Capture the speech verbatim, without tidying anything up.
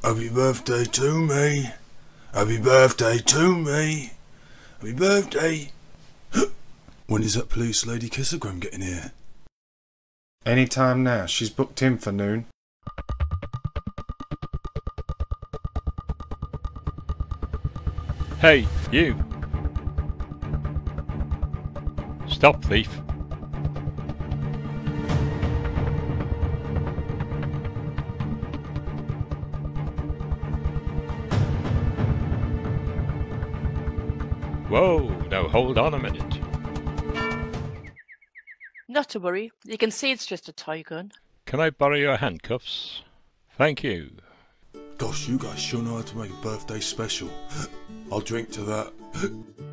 Happy birthday to me. Happy birthday to me. Happy birthday. When is that police lady Kissagram getting here? Any time now. She's booked in for noon. Hey, you! Stop, thief! Whoa, now hold on a minute. Not to worry, you can see it's just a toy gun. Can I borrow your handcuffs? Thank you. Gosh, you guys sure know how to make a birthday special. I'll drink to that.